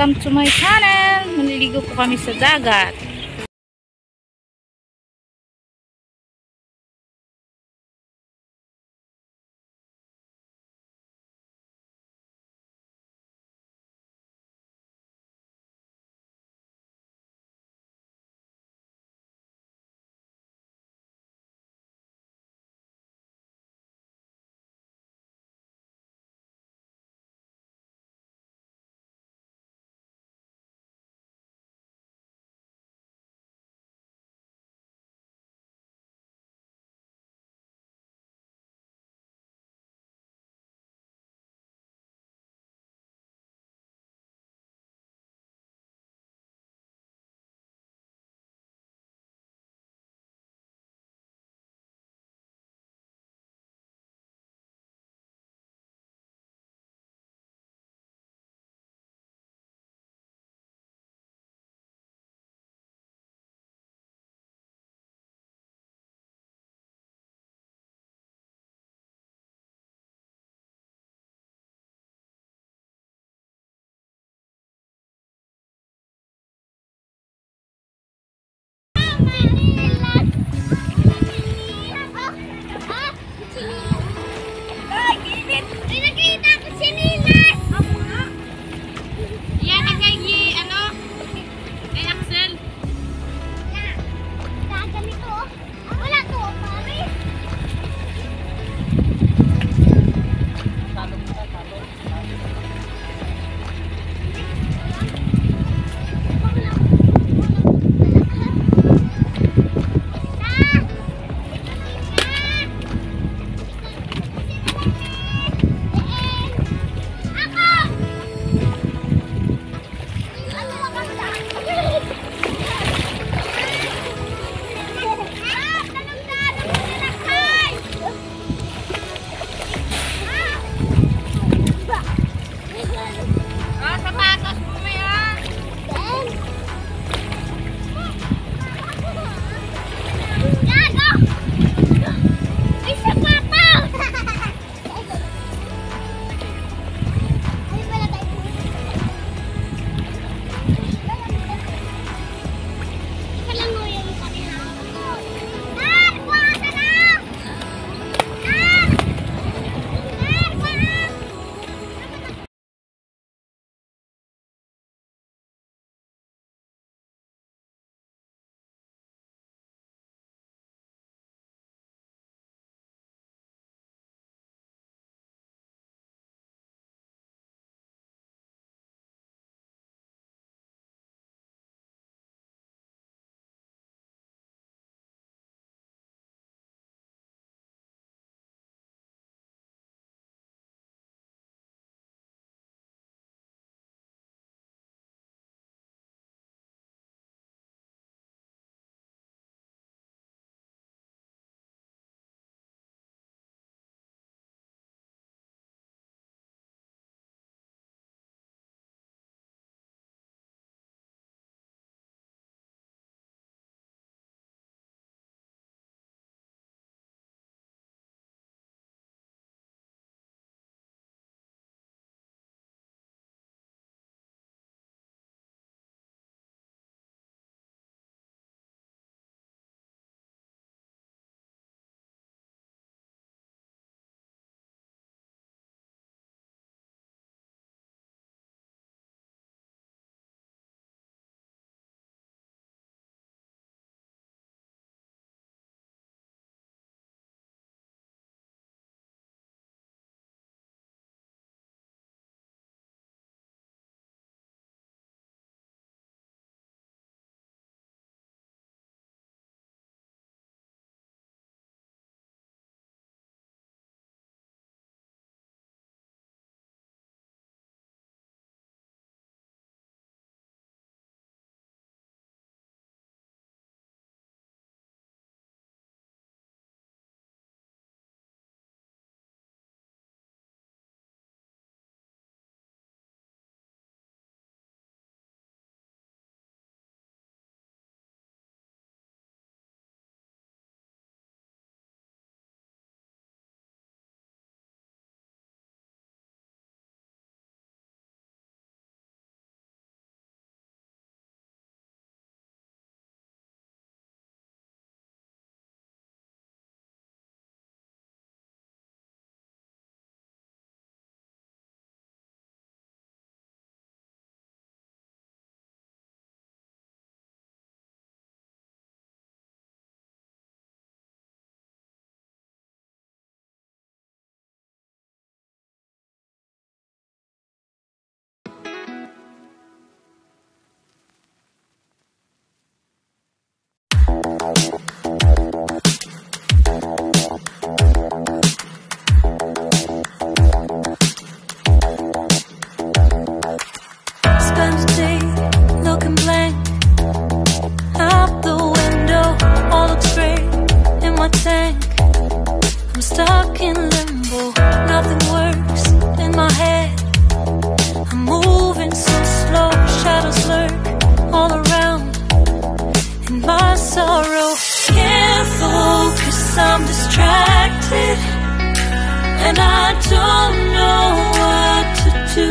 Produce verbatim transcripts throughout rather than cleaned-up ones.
Welcome to my channel. Maliligo po kami sa dagat. and I don't know what to do.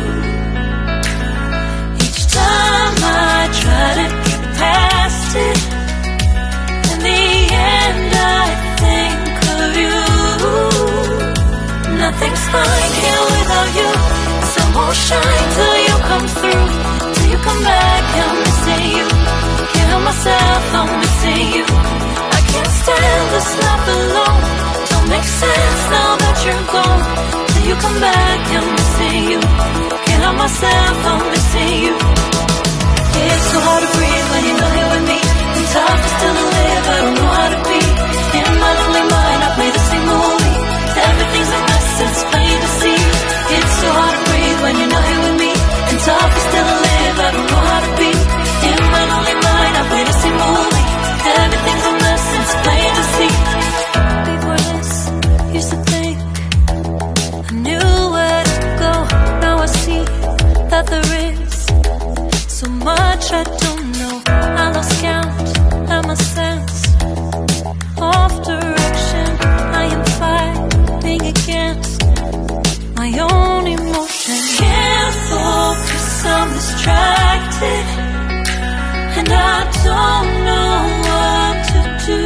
Each time I try to get past it, in the end I think of you. Nothing's fine here without you. Sun won't shine till you come through, till you come back. I'm missing you. Can't help myself, I'm missing you. I can't stand this life alone. Don't make sense now that you're gone. Till you come back, I'm missing you. Can't help myself, I'm missing you. It's so hard to breathe when you're not here with me. And tough is still to live, I don't know how to be. In my lonely mind, I play the same movie. Everything's a mess, it's plain to see. It's so hard to breathe when you're not here with me. And tough is still to live, I don't know how to be. In my lonely mind, I play the same movie. Everything's a mess, it's plain to see. Before this, used to think I knew where to go. Now I see that there is so much I don't know. I lost count and my sense of direction. I am fighting against my own emotion. Can't focus, I'm distracted, and I don't know what to do.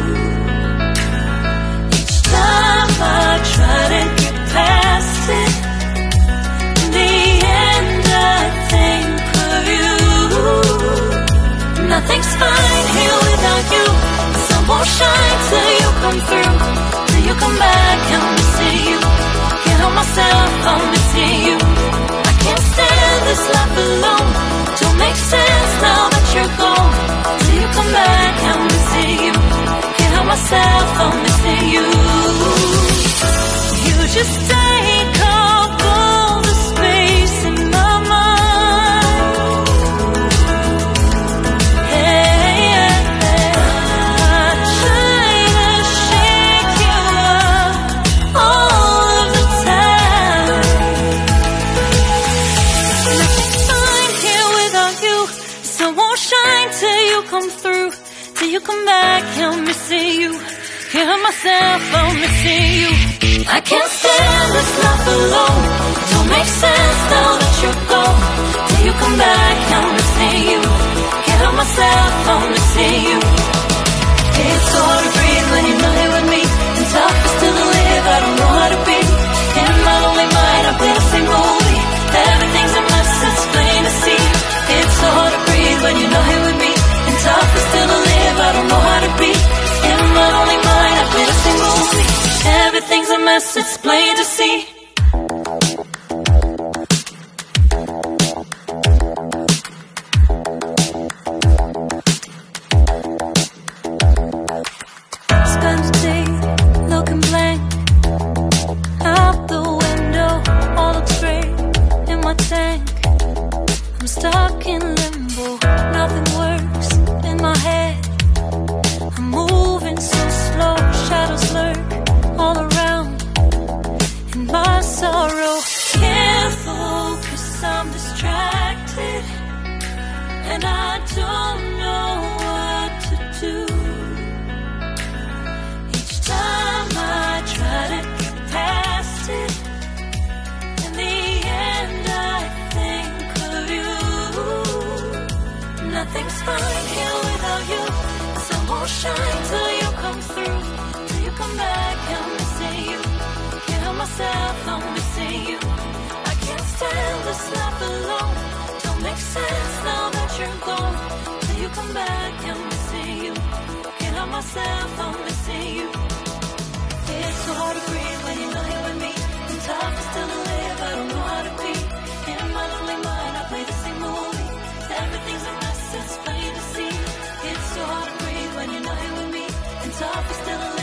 Each time I try to get past it, in the end I think of you. Nothing's fine here without you. The sun won't shine till you come through, till you come back. I'm missing you. Can't help myself, I'm missing you. I can't stand this life alone. Don't make sense now that you're gone. Till you come back, I'm missing you. Can't help myself, I'm missing you. You just take up all the space in my mind. Hey, yeah, yeah. I try to shake you up all of the time. Nothing's fine here without you. The sun won't shine till you come through, till you come back. I'm missing you. Can't help myself, I'm missing you. I can't stand this life alone. Don't make sense now that you're gone. Till you come back, I'm missing you. Can't help myself, I'm missing you. It's so hard to breathe when you're not here with me. And tough is still to live, I don't know how to be. In my lonely mind, I play the same movie. Everything's a mess, it's plain to see. It's so hard to breathe when you're not here with me. And tough is still to live, I don't know how to be. In my lonely mind, I play the same movie. Everything's a mess, it's plain to see. Spend a day looking blank out the window, all looks great in my tank. I'm stuck in limbo, nothing works in my head. I'm moving so slow, shadows lurk all around in my sorrow. Can't focus, I'm distracted, and I don't know what to do. Each time I try to get past it, in the end I think of you. Nothing's fine here without you. The sun won't shine till you come through, till you come back. I'm missing you. Can't help myself, I'm missing you. I can't stand this life alone. Don't make sense now that you're gone. Till you come back, I'm missing you. Can't help myself, I'm missing you. It's so hard to breathe when you're not here with me. And tough is still to live, I don't know how to be. In my lonely mind, I play the same movie. Everything's a mess, it's plain to see. It's so hard to breathe when you're not here with me. And tough is still to live.